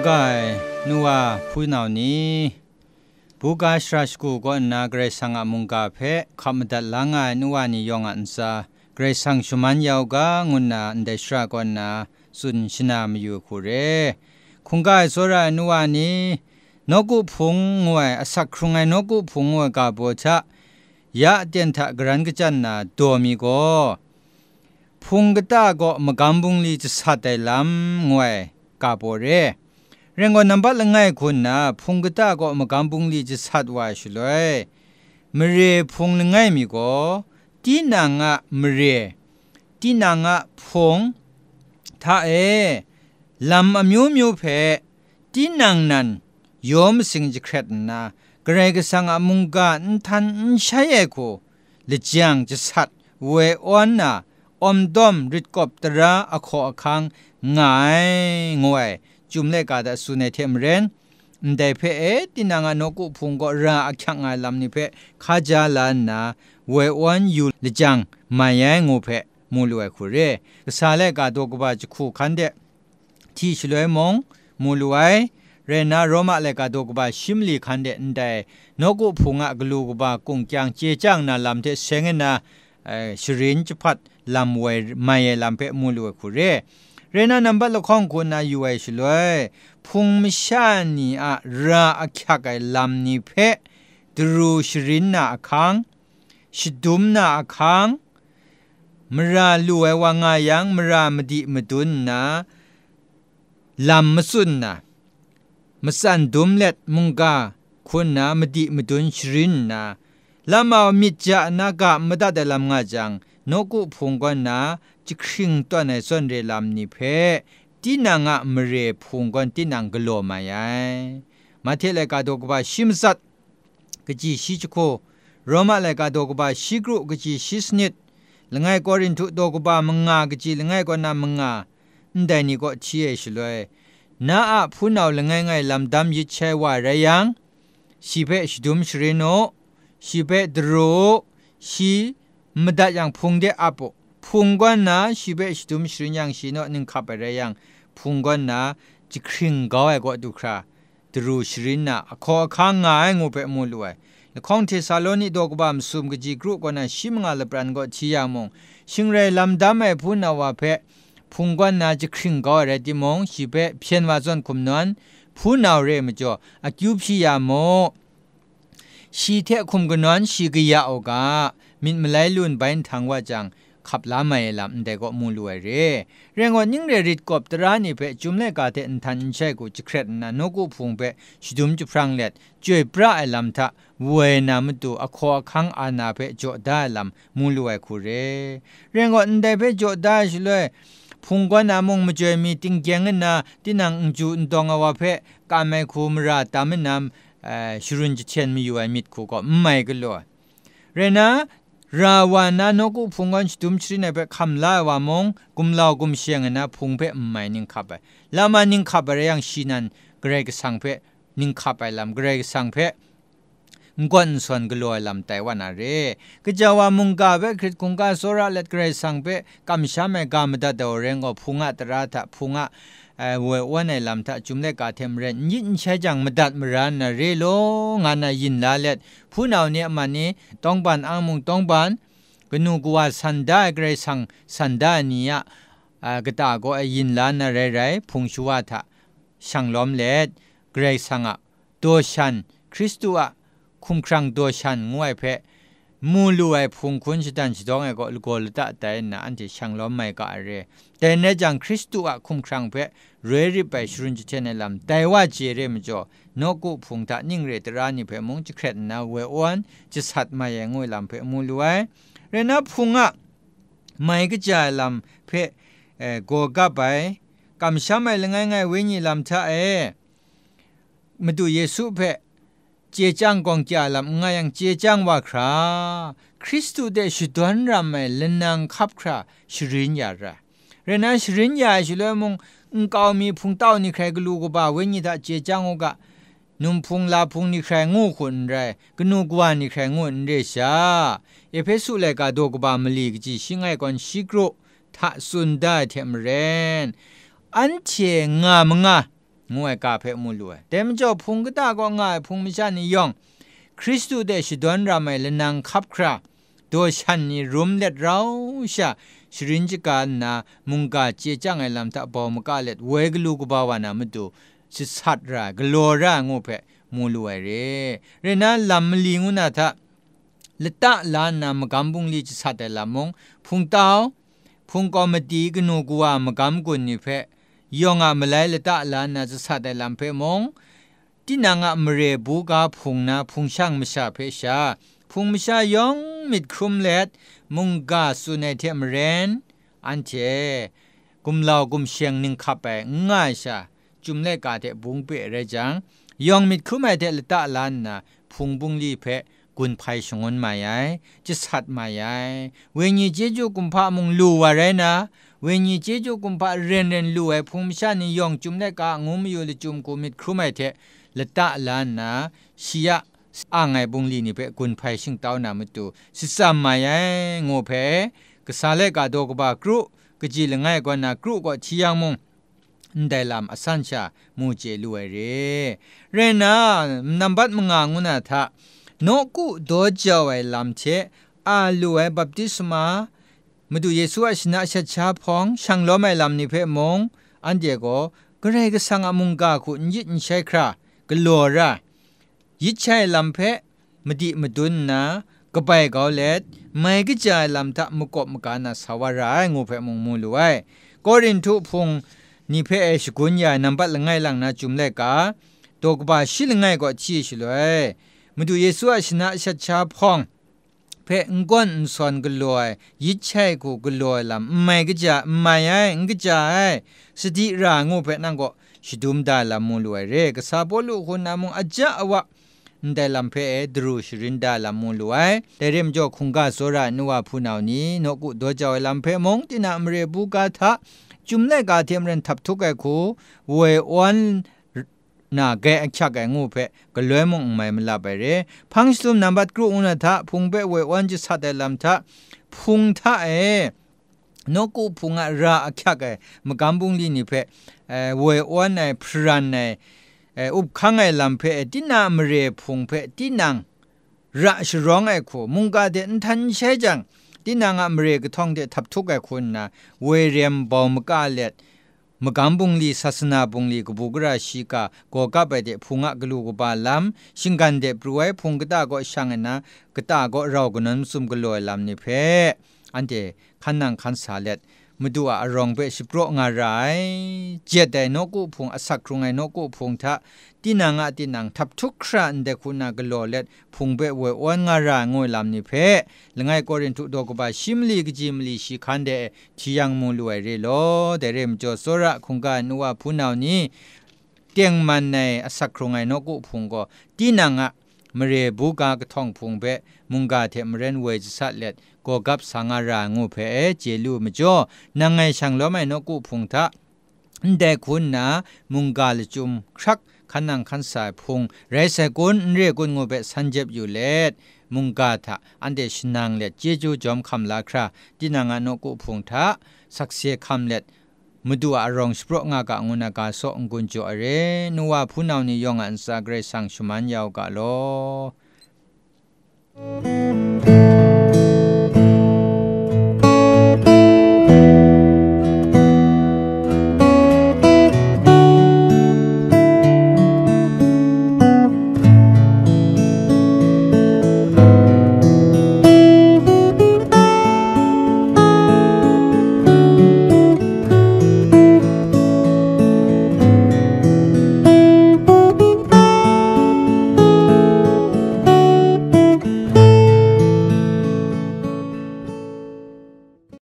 กายนัวพูนาวนี้บุกาชราชกูก็นาเกรซังอามุงกาเพคำดัดลางายนัวนิยองอันซาเกรซังชุมันยาวกางุนนาอันเดชราก็นาสุนชนามอยู่คูเรคุงกายโซรานัวนี้นกุพงงวยอสักครุงไงนกุพงงวยกาโบชะยะเตียนทะกรันกจันนาโดมีโกพุงกตาก็มกำบุงลีจะสัตย์ลำงวยกาโบเรเรื่องวันนับบัดละไงคุณนะพุงกตาก็มกำบุงลีจะสัตย์ว่าชุเลยมเรพุงละไงมีก็ตีนางะมเรตีนางะพุงถ้าลำอมิวมิวเพตีนางนั้นยอมสิงจิเครตนะกระไรก็สังอามุงกาอันทันใช่เอโคลิจังจะสัตย์เวออนนะอมดอมริดกบตระอโคอคังง่ายงวยจุมเลกาดสุเนเทมเรนได้เพตินางานกุพุงก็ราอักขังไงลำนี้เพข้าจาลานาเวออนยูลิจังมาแยงงูเพมูลวยคุเรสาเลกาดกบาจคู่ขันเดที่ชลวยมงมูลวยเรนาโรมาเลกาดกบาชิมลีขันเดนได้นกุพุงะกลูกบากุงจังเจจังนาลำเทเซงนาชรินจพัดลำเวมาเยลำเพมูลวยคุเรเรนานับบัดละข้องคนนาอยู่ไอชลวยพุงมิชานีอะราอักขักไอลำนี้เพดรูชรินนาอักขังชิดุมนาอักขังมราลูเอวางายังมรามดิมดุนนาลำมสุนนามสันดุมเล็ดมุงกาคนนามดิมดุนชรินนาลำเอามิจจานากะมดัดลำงาจังนกุพุงกันนาจิคริงตัวในส่วนเรลำนี้เพตีนางะมเรพุงกันตีนางกโลมายมาเทเลกาดกบาชิมสัตกจีชิจโคโรมาเลกาดกบาชิกรุกจีชิสนิดละไงกอรินทุดกบามงากจีละไงกอนามงาได้นี่ก็ชี้เอชเลยนาอะพูนเอาละไงไงลำดำยิเชว่าไรยังชีเพชดุมชริโนชีเพดโรชีมดัดยังพุงเดอปพุงกันนะชีเบชดุมชริยังชีโนนึงขับไปไรยังพุงกันนะจิคริงก้าวก็ดูคราดรูชรินนะขอข้างง่ายงูเปมูลวยข้องเทสาโลนิดอกบามซุมกจีกรุกันนะชิมงาลปรันก็ชียามงชิงเรลำดำไม่พูนาวาเพพุงกันนะจิคริงก้าวเรติมงชีเปเพียนวาจนคุมนวนพูนาวเรมจ่ออากิวพิยามงชีเทคุมกันนวนชีกยาโอกามินมลายลุนไปทางว่าจังขับลาไม่ลำแต่ก็มูลวยเร่เรื่องว่ายิ่งเรริดกบตรานี่เปจุมเลกาเตนทันใช่กูจิเครตนะนกุพุงเปชุดุมจุพรังเล็ดจ่วยพระไอลำทะเวนามตุอคอคังอานาเปโจได้ลำมูลวยคูเร่เรื่องว่าได้เปโจได้ชเลยพุงก็นามงมาจ่วยมีติงเกียงนะที่นางจูนตองเอาว่าเปกาไม่คูมราตามนำชรุนจิเชนมีอยู่ไอมิดคูก็ไม่กันเลยเรนะราวานานกุพุงกันจุมชรินเปคำลาวามงกุมลาวกุมเชียงนะพุงเปไม่นิงขับไปลามานิงขับไปยังชีนันเกรกสังเปนิงขับไปลำเกรกสังเปงวนส่วนกลัวลำแต่วันอะไรก็จะว่ามุงกาเปคริตกุงกาโซระเล็ดเกรกสังเปกำชาเมกามดัดเดอเรงก็พุงอัตราทะพุงะเววันในลำทะจุมเลกาเทมเรนยินใช้จังมดัดมรานนะเรโลงานยินลาเล็ดผู้นาวเนี่ยมันนี่ต้องบันอังมุงต้องบันก็นูกว่าสันได้เกรซังสันได้เนี่ยก็ตาก็ยินลานะเรพุงชัวทะช่างล้อมเล็ดเกรซังอ่ะตัวฉันคริสตัวคุมครังตัวฉันงวยเพมูลูไอพุงคุณชิดันชิดองไอก็กอลตะแต่นะอันที่ช่างล้อมไม่ก็อะไรแต่เนจังคริสตัวคุมครังเพเรริไปชรุนจิเชนลำแต่ว่าเจเรมจ่อนกุพุงตะนิ่งเรตรานิเพมงจิเครตนาเวอวันจะสัตมาอย่างงวยลำเพมูลูไอเรนับพุงอ่ะไม่ก็จะลำเพโกกับไปกำช้ำไม่ละไงวิญญาณลำท่ามาดูเยซูเพเจจังกองจ่าลำไงยังเจจังว่าคราคริสต์เดชดวนรำไม่เลนังขับคราชรินยาระเรนัชรินยาชิเลมงก้าวมีพุงเต้านี่ใครก็รู้ก็บ่าวิญญาณเจจังโอกะนุ่มพุงลาพุงนี่ใครงูคนไรก็นูกว่านี่ใครงูเรชาเอเพสุเลกาโดกบามลีกจีชิงไงก่อนชิกรุทะสุนได้เทมเรนอันเชงามงางวยกาเพมูลวยแต่มจ่อพุงก็ตาก็ง่ายพุงมิชานิยองคริสตูเดชิดอนรามัยละนังคับคราโดยฉันนี่รุมเล็ดเราชาชรินจิกานามุงกาเจจังไอลำตะบอมกาเล็ดเวกลูกบาวานามาดูสิสัตรากลัวร่างงูเพมูลวยเรนั้นลำลิงูนาทะละตะลานามกำบุงลีจิสัตแต่ละมงพุงเต้าพุงกอมตีกนูกัวมกำกุนนี่เพยองอะมไลละตะลานนาจิสัตแต่ลำเพมงที่นางอะมเรบูกาพุงนาพุงช่างมชาเพชาพุงมชายองมิดครุมเล็ดมุงกาสุนัยเทมเรนอันเจกุมลาวกุมเชียงนิงขับไปง่ายชาจุมเลกาเทบุงเปเรจังยองมิดครุมไอเทละตะลานนาพุงบุงลีเพกุนไพชงวนมายัยจะสัตมายัยเวญีเจจูกุมพะมุงลูวะไรนะเวญีเจจูกุมพะเรนลูไอพุงมชานิยองจุมเลกางุมยูลิจุมกุมิดครุมไอเทละตะลานนาชียะอ่างไงบุงลีนี่เปกุนไพชิงเต้านามุตุสิสามมายัยงูเพกษาเลกาโดกบากรุกจีลง่ายกว่านากรุก็ชียังมุงได้ลำอสัญชามูเจลุยเรนานับบัดมงางูนาทะนกุโดจาวไอลำเชอาลูไอบัพติศมามาดูเยซูอาชนะชัดชาพองช่างล้อมไอลำนิเพมงอันเดียก็กระไรก็สังอมุงกาขุนยินใช่ครากลัวระยิดใช่ลำเพมดิมดุนนะก็ไปเกาเล็ดไม่ก็จะลำทะมกบมกานาสาวรายงูเพมงมูลวยกอรินทุพงนิเพเอชกุญญานับบัดละไงหลังนาจุมเลกาตัวกบาชิลไงก็ชี้ชิลวยมาดูเยซูอาชนะชัดชาพองเพงก้นสอนกลัวยิดใช่กูกลัวลำไม่ก็จะไม่ไอ้ก็จะไอ้สติรางูเพนั่งก็ชิดุมดาลำมูลวยเรกซาบลูคนนามุงอาจจะวะได้ลำเพดรูชรินดาลำมูลวยแต่เริ่มจ่อคุงกาโซรานัวพูนาวนี้นกุโดจาวลำเพมงที่นามเรบุกาทะจุมเลกาเทียมเรนทับทุกไอคูเววันนาแกอักชักไองูเพก็เลยมงไม่มาลาไปเรพังสุมนับบัดกรุอุณทะพุงเปเววันจิสัตแต่ลำทะพุงทะนกุพุงอะราอักชักไอมกำบุงลีนี่เพเววันไอพรันไออุบขังไอลำเพตินามเรพุงเพตินังระชร้องไอคูมุงกาเดนทันเชจังที่นางอเมริกท่องเดทับทุกไอคนนะเวเรียมบอมกาเล็ดมกำบุงลีศาสนาบุงลีกบุกราชิกาโกกับไปเดพุงะกลูกบาลามชิงกันเดปรวยพุงกตาก็ช่างนะกตาก็เราก็นั้นซุมกลอยลำนี่เพอันเดขันนังขันสาเล็ดมาดูอารองเปสิโปรงารายเจดได้นกุพุงอสักครุงไอนกุพุงทะที่นางที่นางทับทุกคราเดคุณากลอเล็ดพุงเปเววันงารางวยลำนี่เพละไงกอรินทุดอกบาชิมลีกจิมลีชิคันเดที่ยังมูลวยเรโลเดเรมจอสระคุงกานัวพูนาวนี้เตียงมันในอสักครุงไอนกุพุงก็ที่นางมเรบูกากท่องพุงเปมุงกาเทมเรนเวจสัตเล็ดก็กับสังารางูเพเจลูมจ่อนางไงช่างล้อไม่นกุพุงทะเด็กคุณนะมุงกาลจุมครักขันนังขันสายพุงไรเสกุนเรียกุนงูเปสันเจ็บอยู่เล็ดมุงกาทะอันเดชนางเล็ดเจจูจอมคำลาคราที่นางนกุพุงทะสักเสียคำเล็ดมาดูอารองสปรกงากะงูนากาโซงกุนจ่อเรนัวพูนาวนิยองอันซาเกรสังชุมันยาวกะโล